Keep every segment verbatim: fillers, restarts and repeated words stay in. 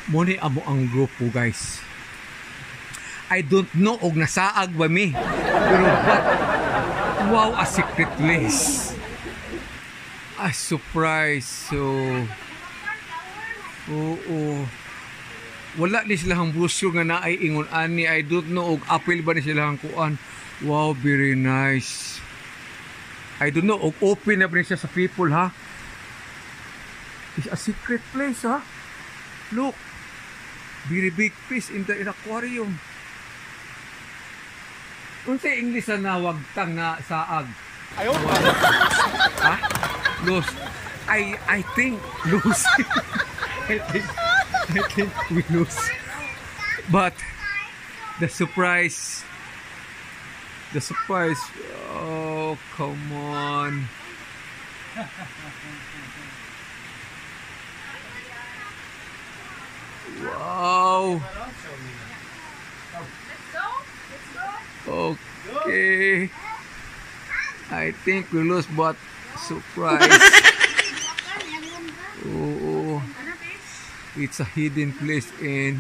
Muni amo ang grupo guys. I don't know og nasaag ba mi. Pero but wow, a secret place. A surprise. So oo. Wala ni silang brochure nga na ay ingon ani. I don't know og apil ba ni silang kuan. Wow, very nice. I don't know og open na ba ni siya sa people ha. It's a secret place ha. Look. Very big fish in the in aquarium. Unsa English na wagtang na saag? Ayo. Ha? Los. I I think lose. I think I think we lose. But the surprise the surprise oh come on. Wow. Okay. I think we lost, but surprise. Oh, it's a hidden place in.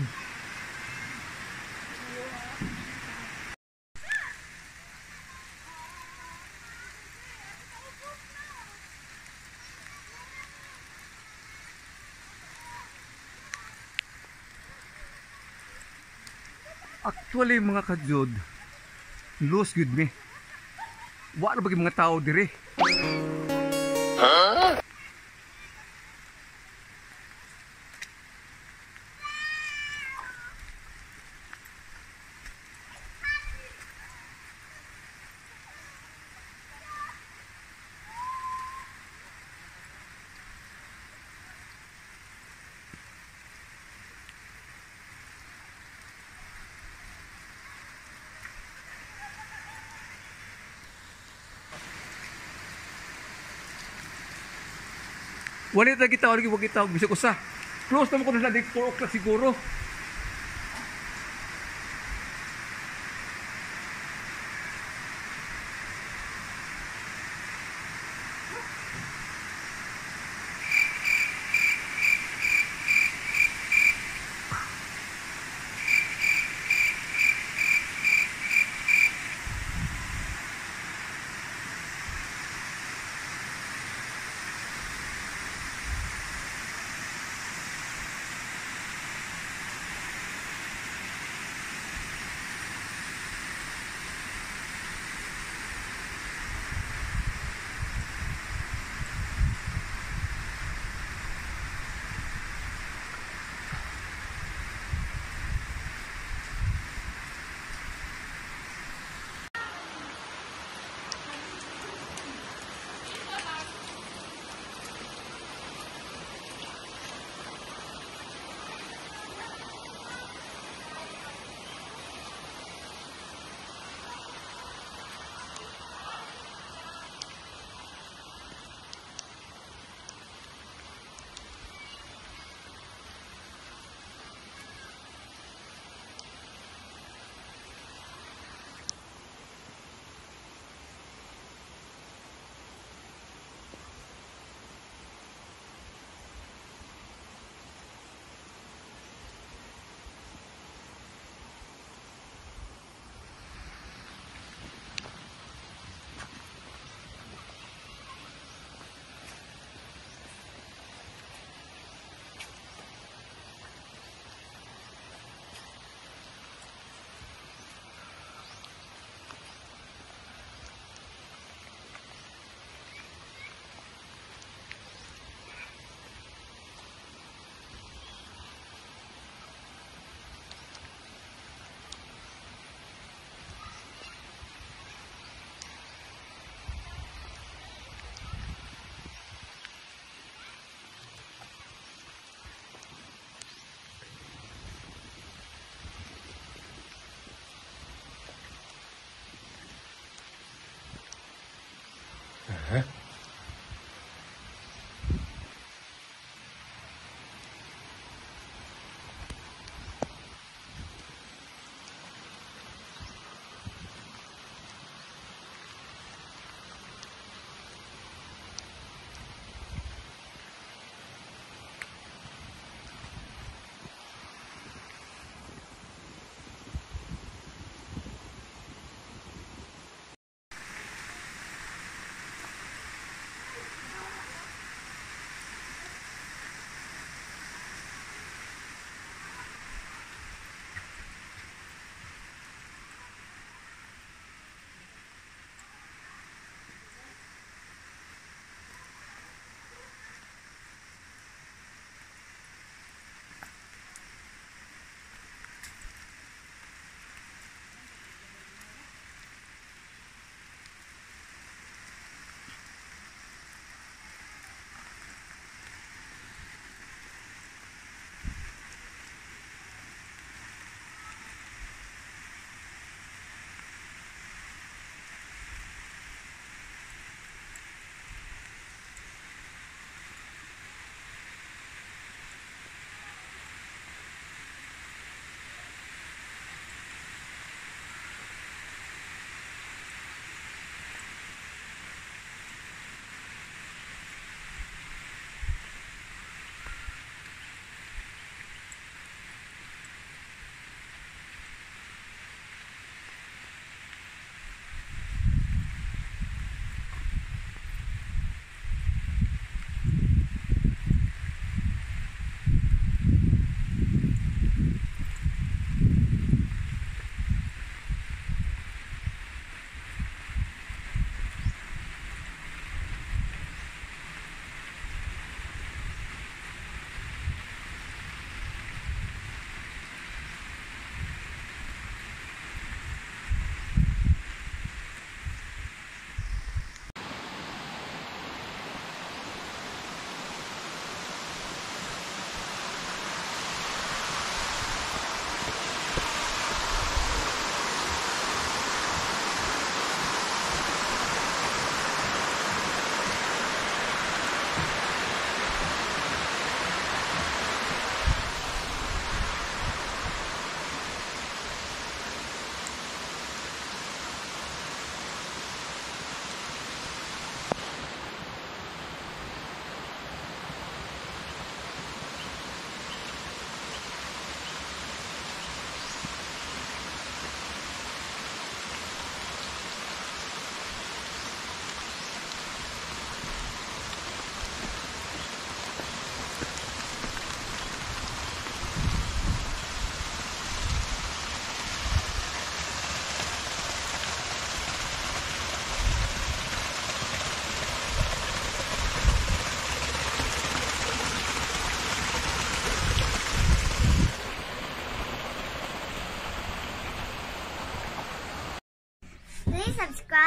Actually mga kajud, lose good me. Wala ba mga tao dire? Huh? Wala na kita lagi wag kita bisag usa. Close naman ko na sa four o'clock siguro.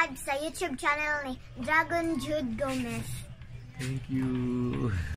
subscribe sa YouTube channel ni Dragon Jude Gomez. Thank you.